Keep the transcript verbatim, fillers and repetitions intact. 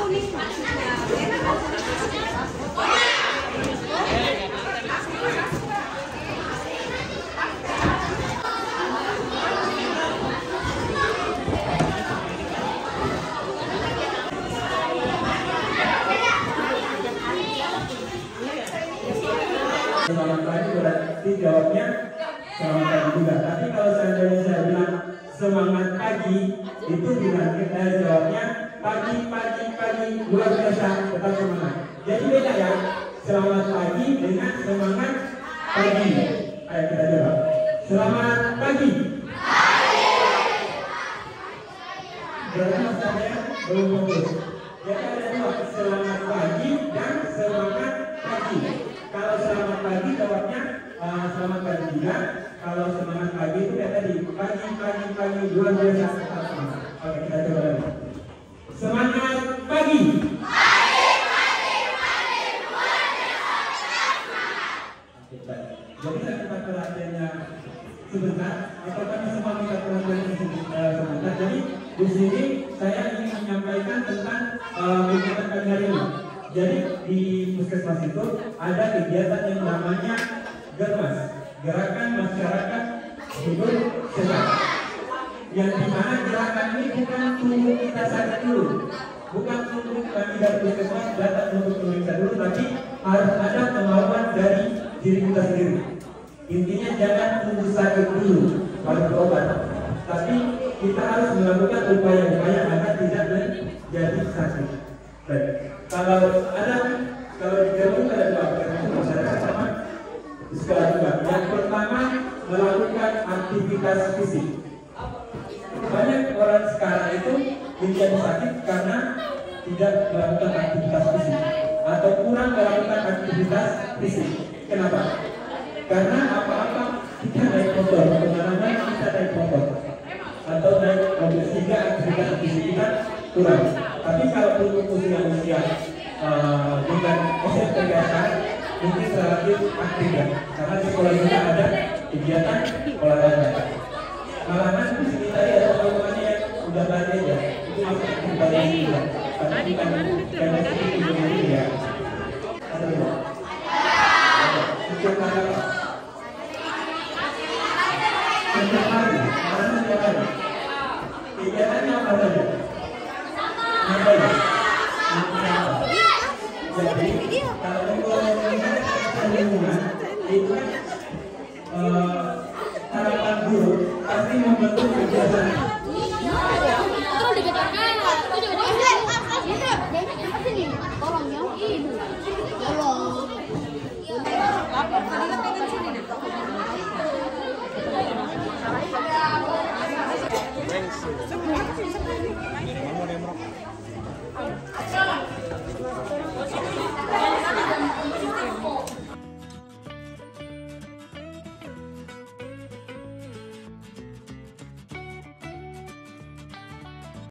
nih maksudnya. Selamat pagi berarti jawabnya selamat pagi juga. Tapi kalau seandainya saya bilang semangat pagi, itu bilang kita jawabnya pagi pagi pagi luar biasa, tetap semangat. Jadi beda ya, selamat pagi dengan semangat pagi. Ayo kita jawab. Selamat pagi. Berarti saya belum fokus. Jadi ada dua, selamat pagi dan semangat pagi. Kalau selamat pagi jawabnya uh, selamat pagi juga. Kalau semangat pagi itu kayak tadi pagi pagi pagi luar biasa, tetap semangat. Oke, kita coba lagi. Semangat pagi. Pagi pagi pagi luar biasa, tetap semangat. Jadi kita perhatiannya sebentar. Apakah semua kita perhatian sebentar? Jadi di sini saya ingin menyampaikan tentang kegiatan pagi hari ini. Jadi di puskesmas itu ada kegiatan yang namanya Germas, Gerakan Masyarakat Hidup Sehat. Yang dimana gerakan ini bukan tunggu kita sakit dulu, bukan tunggu kami dari puskesmas datang untuk memeriksa dulu, tapi harus ada kemauan dari diri kita sendiri. Intinya jangan tunggu sakit dulu baru berobat, tapi kita harus melakukan upaya-upaya agar tidak menjadi sakit. Baik. Kalau ada, kalau di Jerman ada dua organisasi masyarakat sama di sekolah juga. Yang pertama melakukan aktivitas fisik. Banyak orang sekarang itu menjadi sakit karena tidak melakukan aktivitas fisik atau kurang melakukan aktivitas fisik. Kenapa? Karena apa-apa kita naik motor, kemana-mana kita naik motor atau naik mobil sehingga aktivitas fisik kita kurang. Tapi kalau untuk usia-usia uh, dengan usia terbiasa mungkin relatif aktif ya, karena di sekolah juga ada kegiatan olahraga. Malahan di sini tadi ada teman-temannya yang udah belajar ya, itu masih aktivitas juga. Karena bukan karena sedikit begini ya. Ada dua. Setiap hari. Setiap hari. Mana setiap hari? Kegiatannya apa saja? Jadi kalau ngomongin lingkungan itu kan harapan guru pasti membentuk kebiasaan.